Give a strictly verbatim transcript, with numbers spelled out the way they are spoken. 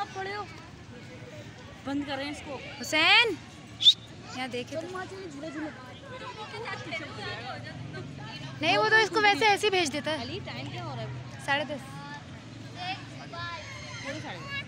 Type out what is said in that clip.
कब पड़े हो? बंद करें इसको। हुसैन यहाँ देखे तो नहीं, वो तो इसको वैसे ऐसे ही भेज देता है। टाइम क्या हो रहा है? साढ़े दस।